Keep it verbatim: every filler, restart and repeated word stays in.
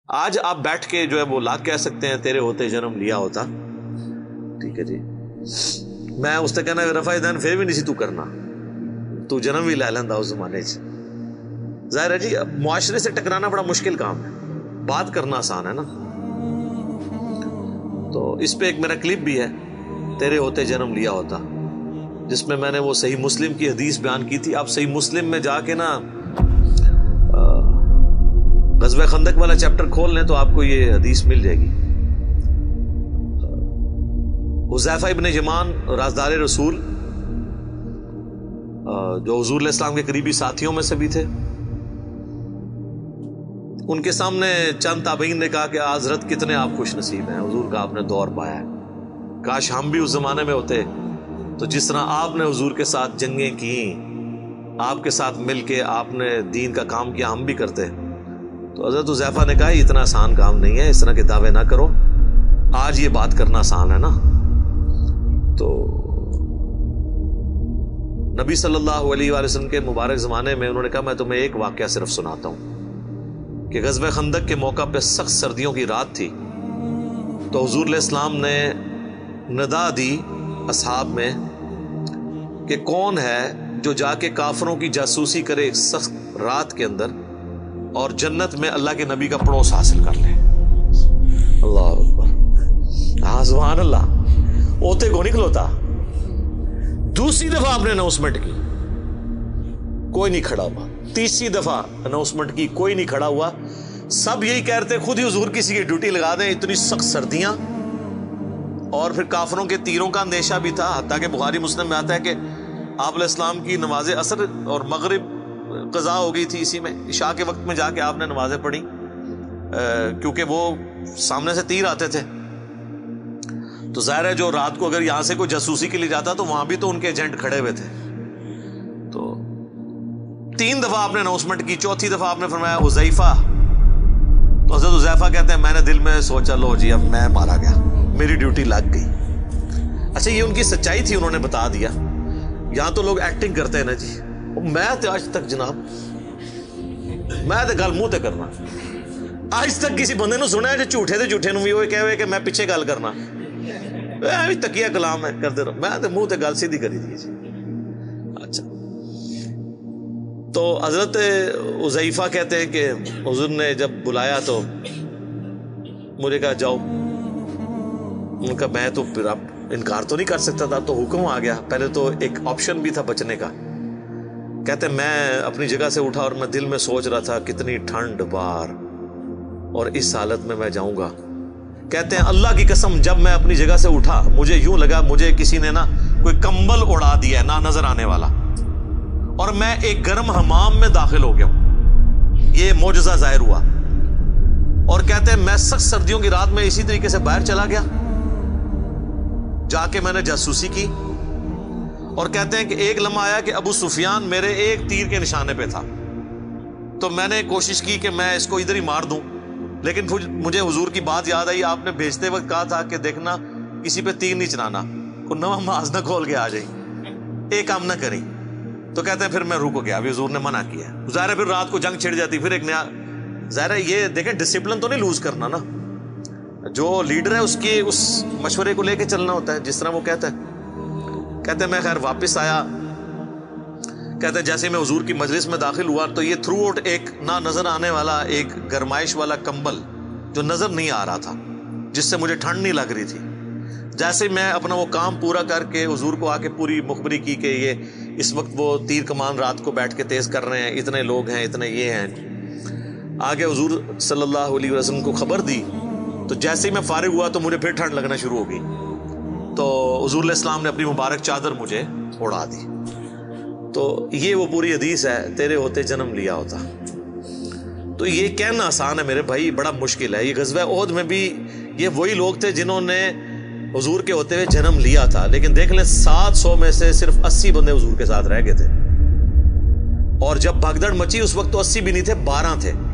آج آپ بیٹھ کے جو ہے وہ لاکھ کہہ سکتے ہیں تیرے ہوتے جنم لیا ہوتا، ٹھیک ہے جی، میں اس سے کہنا رفع دین پھر بھی نہیں سی تو کرنا، تو جنم بھی لے لینا اس زمانے چ۔ ظاہر ہے جی معاشرے سے ٹکرانا بڑا مشکل کام ہے، بات کرنا آسان ہے نا۔ تو اس پہ ایک میرا کلپ بھی ہے تیرے ہوتے جنم لیا ہوتا، جس میں میں نے وہ صحیح مسلم کی حدیث بیان کی تھی۔ آپ صحیح مسلم میں جا کے نا غزوہ خندق والا چیپٹر کھول لیں تو آپ کو یہ حدیث مل جائے گی۔ حذیفہ ابن یمان رازدار رسول جو حضور علیہ السلام کے قریبی ساتھیوں میں سے بھی تھے، ان کے سامنے چند تابعین نے کہا کہ حضرت کتنے آپ خوش نصیب ہیں، حضور کا آپ نے دور پایا ہے، کاش ہم بھی اس زمانے میں ہوتے تو جس طرح آپ نے حضور کے ساتھ جنگیں کی، آپ کے ساتھ مل کے آپ نے دین کا کام کیا، ہم بھی کرتے۔ تو حضرت حذیفہ نے کہا یہ اتنا آسان کام نہیں ہے، اس طرح کے دعوے نہ کرو، آج یہ بات کرنا آسان ہے نا۔ تو نبی صلی اللہ علیہ وآلہ وسلم کے مبارک زمانے میں انہوں نے کہا میں تمہیں ایک واقعہ صرف سناتا ہوں کہ غزوہ خندق کے موقع پہ سخت سردیوں کی رات تھی، تو حضور علیہ السلام نے ندا دی اصحاب میں کہ کون ہے جو جا کے کافروں کی جاسوسی کرے ایک سخت رات کے اندر اور جنت میں اللہ کے نبی کا پڑوس حاصل کر لے۔ اللہ اکبر، ہاں سبحان اللہ، اوتے کو نکلوتا۔ دوسری دفعہ آپ نے اناؤنسمنٹ کی، کوئی نہیں کھڑا ہوا۔ تیسری دفعہ اناؤنسمنٹ کی، کوئی نہیں کھڑا ہوا۔ سب یہی کہتے خود ہی حضور کسی کی ڈیوٹی لگا دیں، اتنی سخت سردیاں، اور پھر کافروں کے تیروں کا اندیشہ بھی تھا، حتیٰ کہ بخاری مسلم میں آتا ہے کہ آپ علیہ السلام کی نماز عصر اور مغرب قضا ہو گئی تھی، اسی میں عشاء کے وقت میں جا کے آپ نے نمازیں پڑھی، کیونکہ وہ سامنے سے تیر آتے تھے۔ تو ظاہر ہے جو رات کو اگر یہاں سے کوئی جاسوسی کے لیے جاتا تو وہاں بھی تو ان کے ایجنٹ کھڑے ہوئے تھے۔ تو تین دفعہ آپ نے اناؤنسمنٹ کی، چوتھی دفعہ آپ نے فرمایا حذیفہ، تو حضرت حذیفہ کہتے ہیں میں نے دل میں سوچا لو جی اب میں مارا گیا، میری ڈیوٹی لگ گئی۔ اچھا یہ ان کی سچائی تھی، انہوں نے بتا دیا۔ یہاں تو لوگ ایکٹنگ کرتے ہیں نا جی، میں تو آج تک جناب میں تو گل منہ تے کرنا، آج تک کسی بندے نو سنیا جو جھوٹے تے جھوٹے نو بھی وہ کہے ہوئے کہ میں پیچھے گل کرنا، بھی تکیہ کلام ہے کرتے رہو، میں تو منہ تے گل سیدھی کری دی جی۔ اچھا تو حضرت حذیفہ کہتے ہیں کہ حضور نے جب بلایا تو مجھے کہا جاؤ، ان کا میں تو پھر اب انکار تو نہیں کر سکتا تھا، تو حکم آ گیا۔ پہلے تو ایک آپشن بھی تھا بچنے کا، کہتے میں اپنی جگہ سے اٹھا اور میں دل میں سوچ رہا تھا کتنی ٹھنڈ بار، اور اس حالت میں میں جاؤں گا۔ کہتے ہیں اللہ کی قسم جب میں اپنی جگہ سے اٹھا مجھے یوں لگا مجھے کسی نے نا کوئی کمبل اڑا دیا ہے، نہ نظر آنے والا، اور میں ایک گرم حمام میں داخل ہو گیا ہوں، یہ معجزہ ظاہر ہوا۔ اور کہتے ہیں میں سخت سردیوں کی رات میں اسی طریقے سے باہر چلا گیا، جا کے میں نے جاسوسی کی، اور کہتے ہیں کہ ایک لمحہ آیا کہ ابو سفیان میرے ایک تیر کے نشانے پہ تھا، تو میں نے کوشش کی کہ میں اس کو ادھر ہی مار دوں، لیکن مجھے حضور کی بات یاد آئی، آپ نے بھیجتے وقت کہا تھا کہ دیکھنا کسی پہ تیر نہیں چلانا، کوئی نواں ماز نہ کھول کے آ جائیں، ایک کام نہ کریں۔ تو کہتے ہیں پھر میں رک گیا، ابھی حضور نے منع کیا۔ ظاہر ہے پھر رات کو جنگ چھڑ جاتی، پھر ایک نیا، ظاہر ہے یہ دیکھیں ڈسپلن تو نہیں لوز کرنا نا، جو لیڈر ہے اس کے اس مشورے کو لے کے چلنا ہوتا ہے جس طرح وہ کہتا ہے۔ کہتے ہیں میں خیر واپس آیا، کہتے ہیں جیسے میں حضور کی مجلس میں داخل ہوا تو یہ تھرو آؤٹ ایک نہ نظر آنے والا ایک گرمائش والا کمبل جو نظر نہیں آ رہا تھا، جس سے مجھے ٹھنڈ نہیں لگ رہی تھی۔ جیسے میں اپنا وہ کام پورا کر کے حضور کو آ کے پوری مخبری کی کہ یہ اس وقت وہ تیر کمان رات کو بیٹھ کے تیز کر رہے ہیں، اتنے لوگ ہیں، اتنے یہ ہیں، آگے حضور صلی اللہ علیہ وسلم کو خبر دی، تو جیسے ہی میں فارغ ہوا تو مجھے پھر ٹھنڈ لگنا شروع ہو گئی، تو حضور علیہ السلام نے اپنی مبارک چادر مجھے اڑا دی۔ تو یہ وہ پوری حدیث ہے تیرے ہوتے جنم لیا ہوتا۔ تو یہ کہنا آسان ہے میرے بھائی، بڑا مشکل ہے۔ یہ غزوہ احد میں بھی یہ وہی لوگ تھے جنہوں نے حضور کے ہوتے ہوئے جنم لیا تھا، لیکن دیکھ لیں سات سو میں سے صرف اسی بندے حضور کے ساتھ رہ گئے تھے، اور جب بھگدڑ مچی اس وقت تو اسی بھی نہیں تھے، بارہ تھے۔